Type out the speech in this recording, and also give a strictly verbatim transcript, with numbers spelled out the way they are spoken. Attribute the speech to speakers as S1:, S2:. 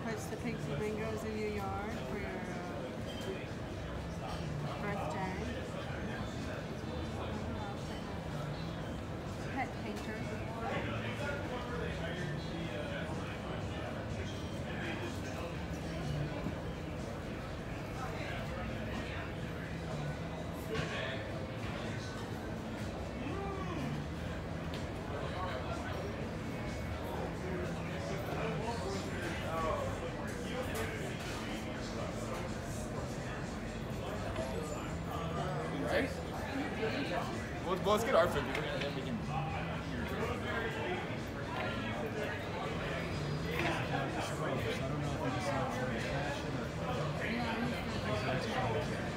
S1: puts the pink flamingos in your yard for your uh, birthday. Pet painter.
S2: Right? Well, well, let's get our food and then we can.
S3: I don't know if it's a passion or.